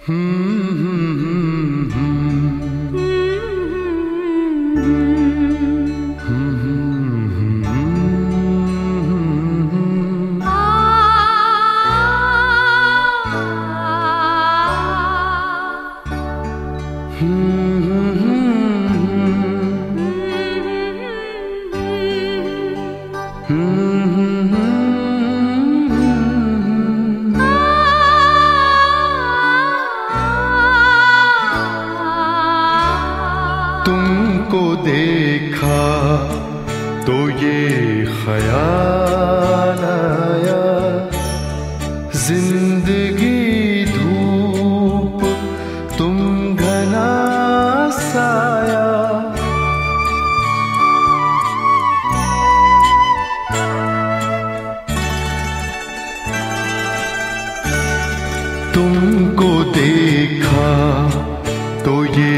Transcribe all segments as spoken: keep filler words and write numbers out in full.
तुमको देखा तो ये ख्याल आया, जिंदगी धूप तुम घना साया। तुमको देखा तो ये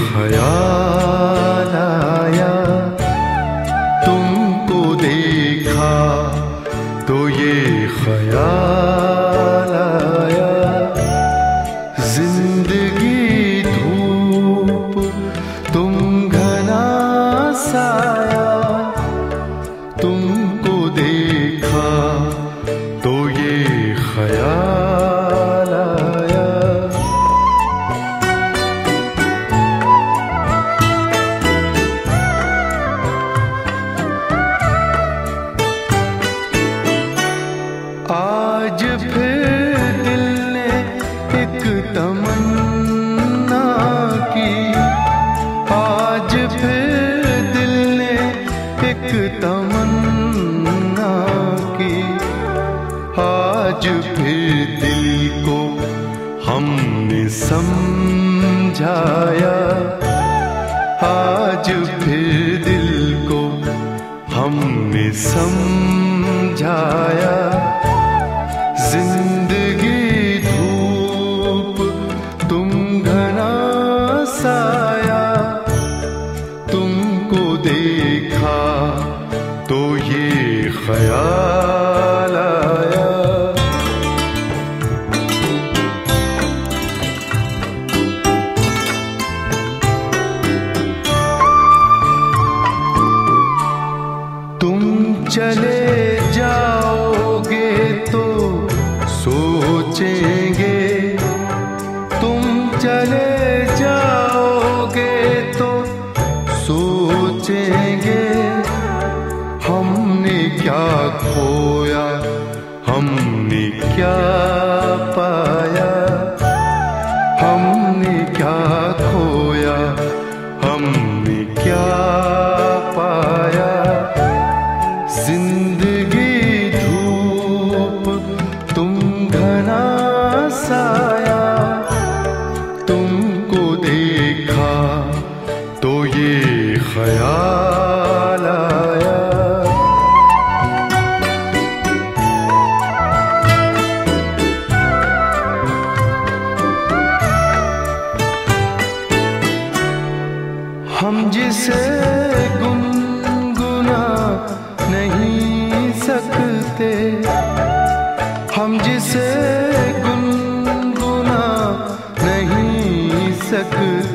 ख्याल आया, तुमको देखा तो ये ख्याल आया, जिंदगी धूप तुम घना साया। तुमको देखा तो ये ख्याल आया। आज फिर दिल ने एक तमन्ना की, आज फिर दिल ने एक तमन्ना की, आज फिर दिल को हमने समझाया, आज फिर दिल को हमने समझाया। जिंदगी धूप तुम घना साया, तुमको देखा तो ये ख्याल आया। तुम चले जाओगे तो सोचेंगे, तुम चले जाओगे तो सोचेंगे, हमने क्या खोया हमने क्या पाया, हमने क्या खोया हमने क्या पाया। जिंदगी धूप तुम घना साया, तुमको देखा तो ये ख्याल आया। हम जिसे गुनगुना नहीं सकते, हम जिसे गुनगुना नहीं सकते,